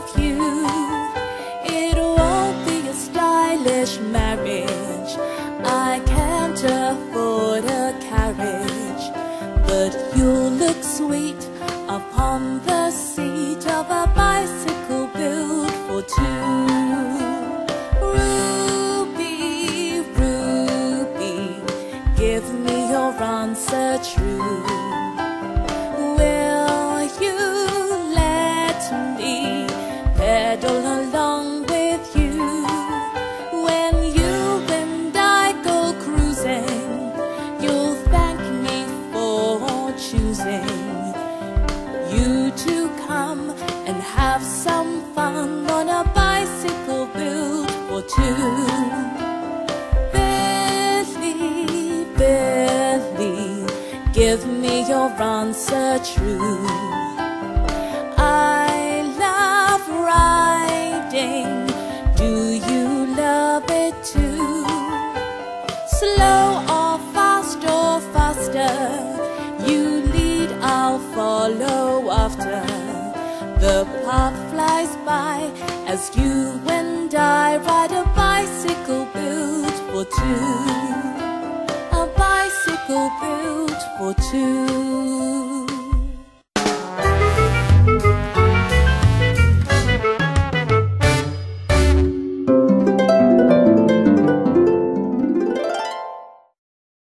of you. It won't be a stylish marriage, I can't afford a carriage, but you'll look sweet upon the seat of a bicycle built for two. Ruby, Ruby, give me your answer true. Will you let me pedal along with you when you and I go cruising? You'll thank me for choosing you to come and have some fun on a bicycle built for two. Billy, Billy, give me your answer true. I love riding, do you love it too? Slow or fast or faster, you lead, I'll follow after. The path flies by as you and I ride a bicycle built for two. A bicycle built for two.